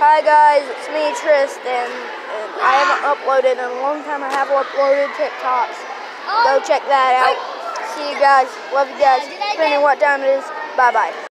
Hi guys, it's me Tristan, and I haven't uploaded in a long time. I have uploaded TikToks. Go check that out. See you guys. Love you guys. Depending on what time it is. Bye bye.